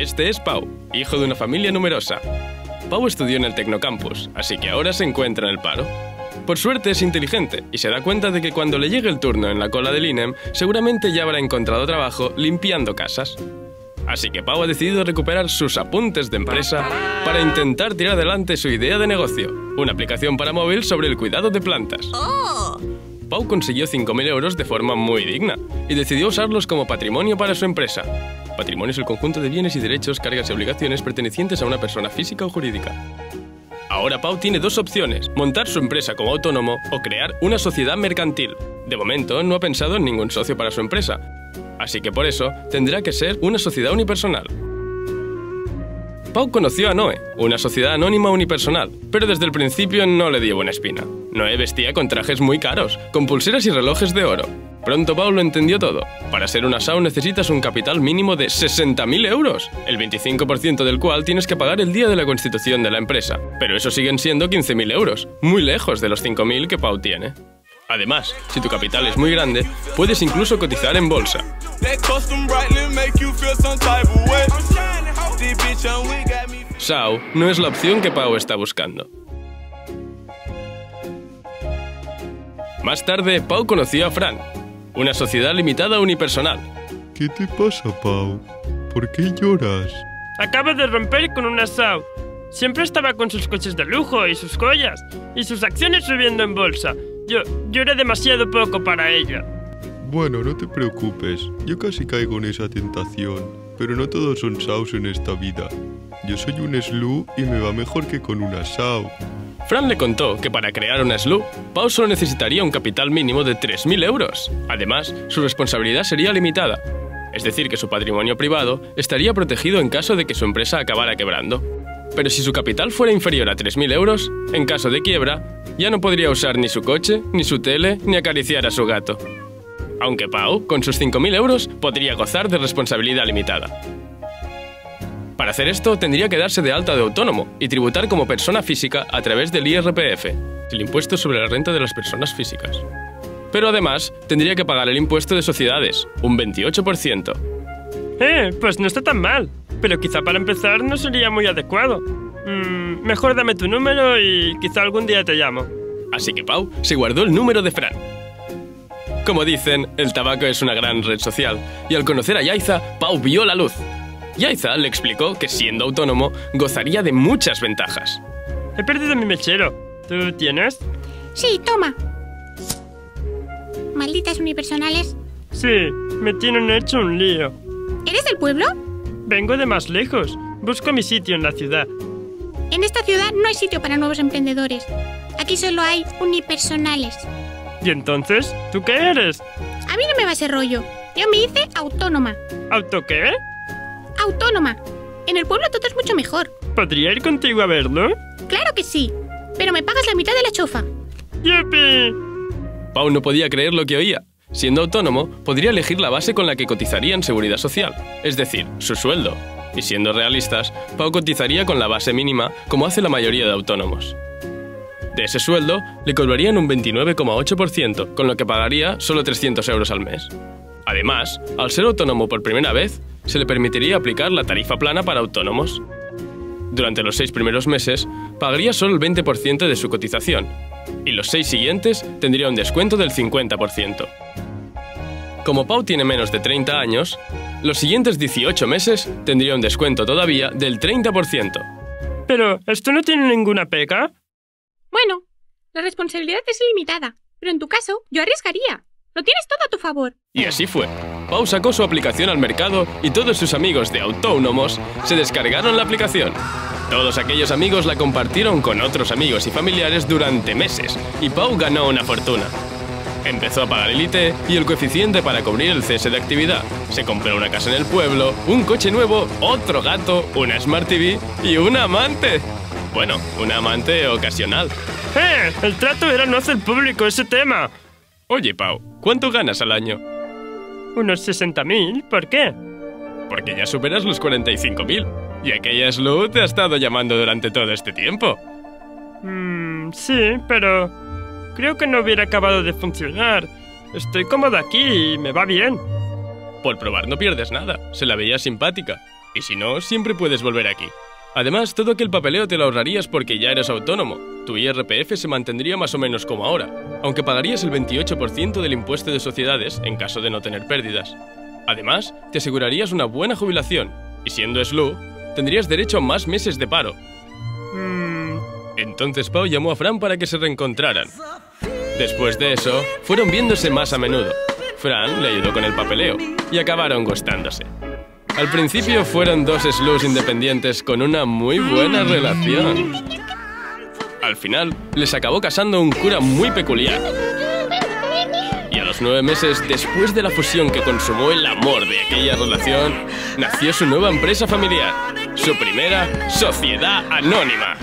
Este es Pau, hijo de una familia numerosa. Pau estudió en el Tecnocampus, así que ahora se encuentra en el paro. Por suerte es inteligente y se da cuenta de que cuando le llegue el turno en la cola del INEM, seguramente ya habrá encontrado trabajo limpiando casas. Así que Pau ha decidido recuperar sus apuntes de empresa para intentar tirar adelante su idea de negocio, una aplicación para móvil sobre el cuidado de plantas. Pau consiguió 5.000 euros de forma muy digna y decidió usarlos como patrimonio para su empresa. Patrimonio es el conjunto de bienes y derechos, cargas y obligaciones pertenecientes a una persona física o jurídica. Ahora Pau tiene dos opciones: montar su empresa como autónomo o crear una sociedad mercantil. De momento no ha pensado en ningún socio para su empresa, así que por eso tendrá que ser una sociedad unipersonal. Pau conoció a Noé, una sociedad anónima unipersonal, pero desde el principio no le dio buena espina. Noé vestía con trajes muy caros, con pulseras y relojes de oro. Pronto Pau lo entendió todo. Para ser una SAU necesitas un capital mínimo de 60.000 euros, el 25% del cual tienes que pagar el día de la constitución de la empresa. Pero eso siguen siendo 15.000 euros, muy lejos de los 5.000 que Pau tiene. Además, si tu capital es muy grande, puedes incluso cotizar en bolsa. SAU no es la opción que Pau está buscando. Más tarde, Pau conoció a Fran, una sociedad limitada unipersonal. ¿Qué te pasa, Pau? ¿Por qué lloras? Acabo de romper con una SAU. Siempre estaba con sus coches de lujo y sus joyas, y sus acciones subiendo en bolsa. Yo era demasiado poco para ella. Bueno, no te preocupes. Yo casi caigo en esa tentación. Pero no todos son SAUs en esta vida. Yo soy un SLU y me va mejor que con una SAU. Fran le contó que para crear una SLU, Pau solo necesitaría un capital mínimo de 3.000 euros. Además, su responsabilidad sería limitada. Es decir, que su patrimonio privado estaría protegido en caso de que su empresa acabara quebrando. Pero si su capital fuera inferior a 3.000 euros, en caso de quiebra, ya no podría usar ni su coche, ni su tele, ni acariciar a su gato. Aunque Pau, con sus 5.000 euros, podría gozar de responsabilidad limitada. Para hacer esto, tendría que darse de alta de autónomo y tributar como persona física a través del IRPF, el impuesto sobre la renta de las personas físicas. Pero además, tendría que pagar el impuesto de sociedades, un 28%. Pues no está tan mal, pero quizá para empezar no sería muy adecuado. Mejor dame tu número y quizá algún día te llamo. Así que Pau se guardó el número de Fran. Como dicen, el tabaco es una gran red social, y al conocer a Yaiza, Pau vio la luz. Yaiza le explicó que siendo autónomo gozaría de muchas ventajas. He perdido mi mechero. ¿Tú tienes? Sí, toma. Malditas unipersonales. Sí, me tienen hecho un lío. ¿Eres del pueblo? Vengo de más lejos. Busco mi sitio en la ciudad. En esta ciudad no hay sitio para nuevos emprendedores. Aquí solo hay unipersonales. ¿Y entonces? ¿Tú qué eres? A mí no me va ese rollo. Yo me hice autónoma. ¿Auto qué? Autónoma. En el pueblo todo es mucho mejor. ¿Podría ir contigo a verlo? Claro que sí, pero me pagas la mitad de la chofa. ¡Yupi! Pau no podía creer lo que oía. Siendo autónomo, podría elegir la base con la que cotizaría en Seguridad Social, es decir, su sueldo. Y siendo realistas, Pau cotizaría con la base mínima, como hace la mayoría de autónomos. De ese sueldo, le cobrarían un 29,8%, con lo que pagaría solo 300 euros al mes. Además, al ser autónomo por primera vez, se le permitiría aplicar la tarifa plana para autónomos. Durante los 6 primeros meses, pagaría solo el 20% de su cotización, y los 6 siguientes tendría un descuento del 50%. Como Pau tiene menos de 30 años, los siguientes 18 meses tendría un descuento todavía del 30%. Pero, ¿esto no tiene ninguna pega? Bueno, la responsabilidad es ilimitada, pero en tu caso, yo arriesgaría. Lo tienes todo a tu favor. Y así fue. Pau sacó su aplicación al mercado y todos sus amigos de autónomos se descargaron la aplicación. Todos aquellos amigos la compartieron con otros amigos y familiares durante meses, y Pau ganó una fortuna. Empezó a pagar el IT y el coeficiente para cubrir el cese de actividad. Se compró una casa en el pueblo, un coche nuevo, otro gato, una Smart TV y una amante. Bueno, una amante ocasional. El trato era no hacer público ese tema. Oye, Pau, ¿cuánto ganas al año? Unos 60.000, ¿por qué? Porque ya superas los 45.000. Y aquella SLU te ha estado llamando durante todo este tiempo. Sí, pero creo que no hubiera acabado de funcionar. Estoy cómodo aquí y me va bien. Por probar no pierdes nada. Se la veía simpática. Y si no, siempre puedes volver aquí. Además, todo aquel papeleo te lo ahorrarías porque ya eres autónomo. Tu IRPF se mantendría más o menos como ahora, aunque pagarías el 28% del impuesto de sociedades en caso de no tener pérdidas. Además, te asegurarías una buena jubilación, y siendo SLU, tendrías derecho a más meses de paro. Entonces Pau llamó a Fran para que se reencontraran. Después de eso, fueron viéndose más a menudo. Fran le ayudó con el papeleo, y acabaron gustándose. Al principio fueron dos SLUs independientes con una muy buena relación. Al final, les acabó casando un cura muy peculiar. Y a los 9 meses, después de la fusión que consumó el amor de aquella relación, nació su nueva empresa familiar, su primera sociedad anónima.